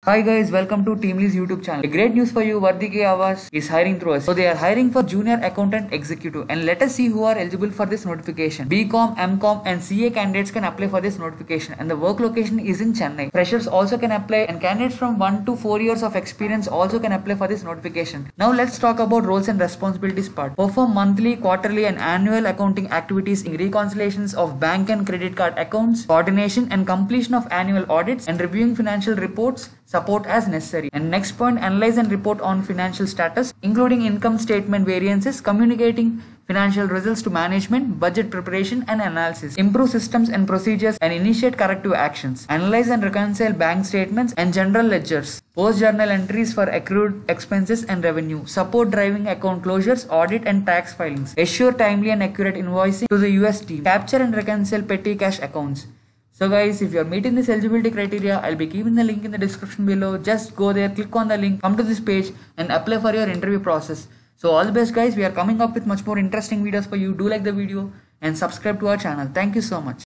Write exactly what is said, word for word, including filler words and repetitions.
Hi guys, welcome to Teamly's YouTube channel. A great news for you, Vardhi K Awas is hiring through us. So they are hiring for junior accountant executive, and let us see who are eligible for this notification. B Com, M Com and C A candidates can apply for this notification, and the work location is in Chennai. Freshers also can apply, and candidates from one to four years of experience also can apply for this notification. Now let's talk about roles and responsibilities part. Perform monthly, quarterly and annual accounting activities in reconciliations of bank and credit card accounts, coordination and completion of annual audits, and reviewing financial reports, support as necessary. And next point, analyze and report on financial status, including income statement variances, communicating financial results to management, budget preparation and analysis, improve systems and procedures and initiate corrective actions, analyze and reconcile bank statements and general ledgers, post journal entries for accrued expenses and revenue, support driving account closures, audit and tax filings, assure timely and accurate invoicing to the U S team, capture and reconcile petty cash accounts. So guys, if you are meeting this eligibility criteria, I'll be keeping the link in the description below. Just go there, click on the link, come to this page and apply for your interview process. So all the best guys, we are coming up with much more interesting videos for you. Do like the video and subscribe to our channel. Thank you so much.